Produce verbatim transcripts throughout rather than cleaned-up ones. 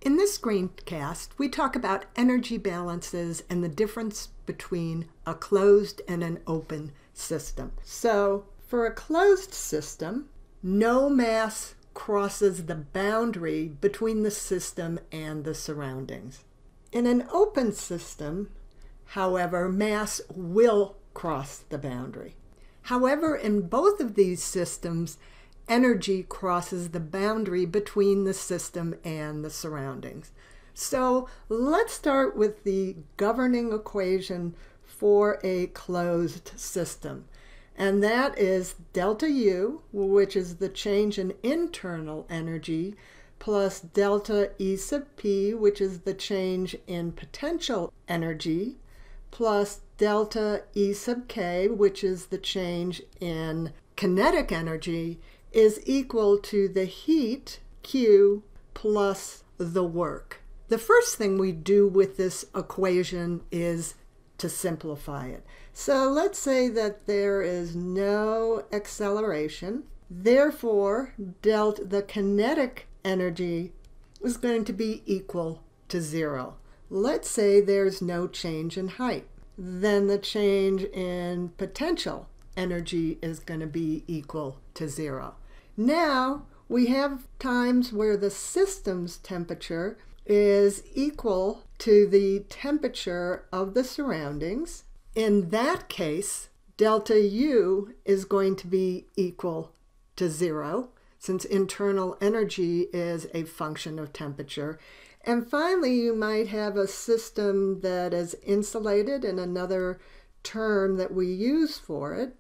In this screencast, we talk about energy balances and the difference between a closed and an open system. So, for a closed system, no mass crosses the boundary between the system and the surroundings. In an open system, however, mass will cross the boundary. However, in both of these systems, energy crosses the boundary between the system and the surroundings. So let's start with the governing equation for a closed system. And that is delta U, which is the change in internal energy, plus delta E sub P, which is the change in potential energy, plus delta E sub K, which is the change in kinetic energy, is equal to the heat, Q, plus the work. The first thing we do with this equation is to simplify it. So let's say that there is no acceleration. Therefore, delta, the kinetic energy is going to be equal to zero. Let's say there's no change in height. Then the change in potential energy is going to be equal to zero. Now we have times where the system's temperature is equal to the temperature of the surroundings. In that case, delta U is going to be equal to zero, since internal energy is a function of temperature. And finally, you might have a system that is insulated, and another term that we use for it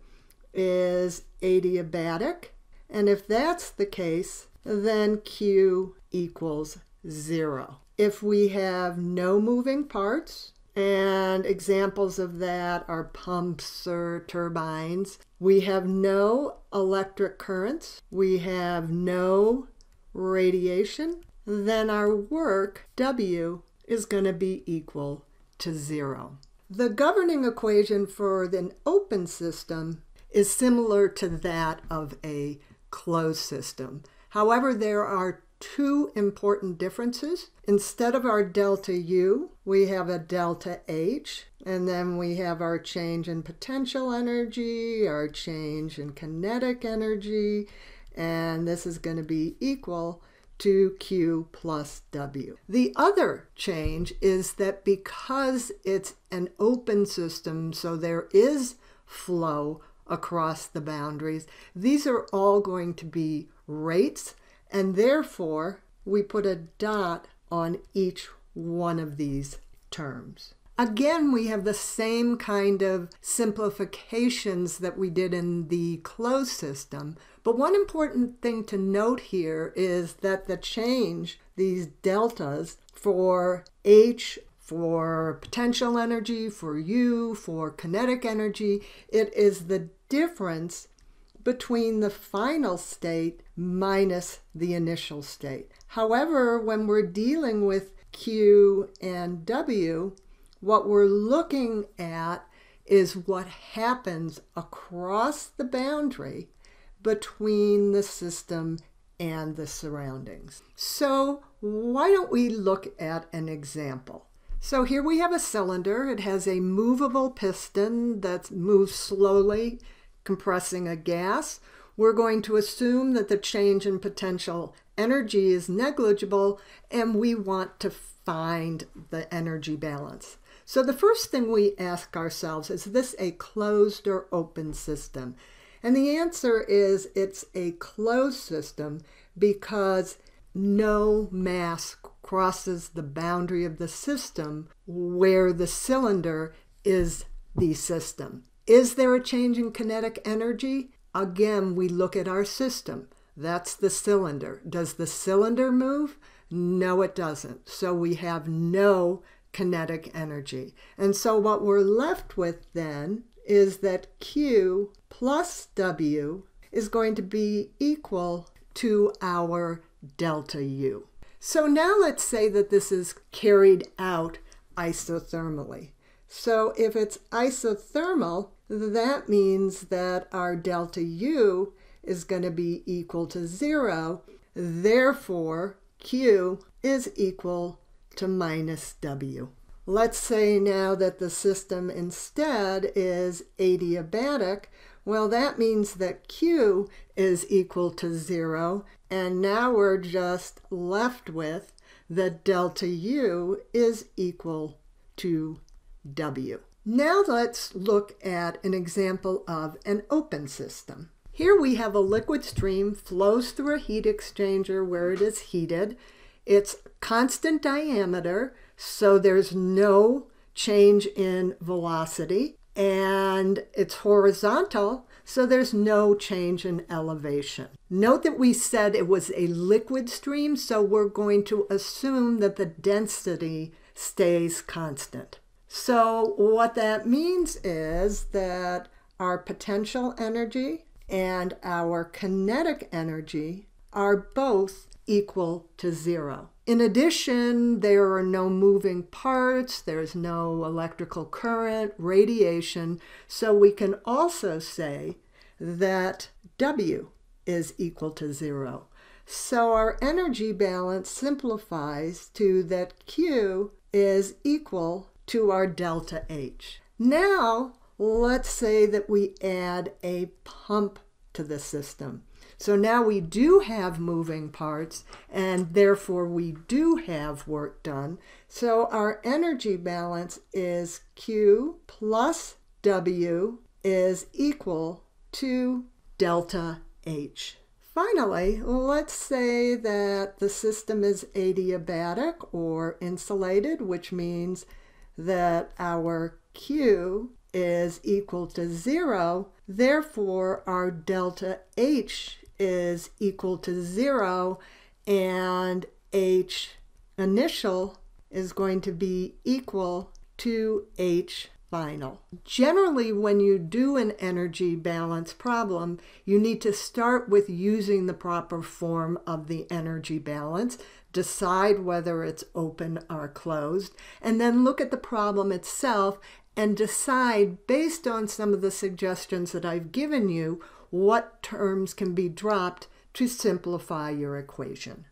is adiabatic. And if that's the case, then Q equals zero. If we have no moving parts, and examples of that are pumps or turbines, we have no electric currents, we have no radiation, then our work, W, is going to be equal to zero. The governing equation for an open system is similar to that of a closed system. However, there are two important differences. Instead of our delta U, we have a delta H, and then we have our change in potential energy, our change in kinetic energy, and this is going to be equal to Q plus W. The other change is that because it's an open system, so there is flow across the boundaries, these are all going to be rates, and therefore we put a dot on each one of these terms. Again, we have the same kind of simplifications that we did in the closed system, but one important thing to note here is that the change, these deltas for H, for potential energy, for U, for kinetic energy, it is the difference between the final state minus the initial state. However, when we're dealing with Q and W, what we're looking at is what happens across the boundary between the system and the surroundings. So why don't we look at an example? So here we have a cylinder. It has a movable piston that moves slowly, compressing a gas. We're going to assume that the change in potential energy is negligible, and we want to find the energy balance. So the first thing we ask ourselves, is this a closed or open system? And the answer is it's a closed system because no mass crosses the boundary of the system where the cylinder is the system. Is there a change in kinetic energy? Again, we look at our system. That's the cylinder. Does the cylinder move? No, it doesn't. So we have no kinetic energy. And so what we're left with then is that Q plus W is going to be equal to our delta U. So now let's say that this is carried out isothermally. So if it's isothermal, that means that our delta U is going to be equal to zero. Therefore, Q is equal to minus W. Let's say now that the system instead is adiabatic. Well, that means that Q is equal to zero, and now we're just left with that delta U is equal to W. Now let's look at an example of an open system. Here we have a liquid stream flows through a heat exchanger where it is heated. It's constant diameter, so there's no change in velocity, and it's horizontal, so there's no change in elevation. Note that we said it was a liquid stream, so we're going to assume that the density stays constant. So what that means is that our potential energy and our kinetic energy are both equal to zero. In addition, there are no moving parts, there's no electrical current, radiation, so we can also say that W is equal to zero. So our energy balance simplifies to that Q is equal to our delta H. Now, let's say that we add a pump to the system. So now we do have moving parts, and therefore we do have work done. So our energy balance is Q plus W is equal to delta H. Finally, let's say that the system is adiabatic or insulated, which means that our Q is equal to zero. Therefore, our delta H is equal to zero, and H initial is going to be equal to H final. Generally, when you do an energy balance problem, you need to start with using the proper form of the energy balance, decide whether it's open or closed, and then look at the problem itself and decide, based on some of the suggestions that I've given you, what terms can be dropped to simplify your equation.